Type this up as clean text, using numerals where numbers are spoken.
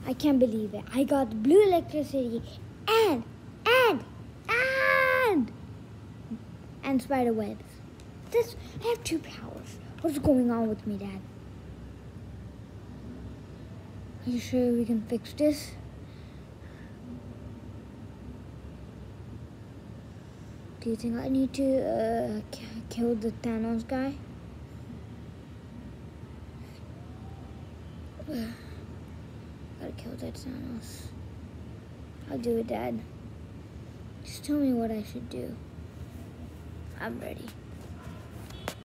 I can't believe it. I got blue electricity and spider webs. I have 2 powers. What's going on with me, Dad? Are you sure we can fix this? Do you think I need to kill the Thanos guy? Gotta kill that Thanos. I'll do it, Dad. Just tell me what I should do. I'm ready.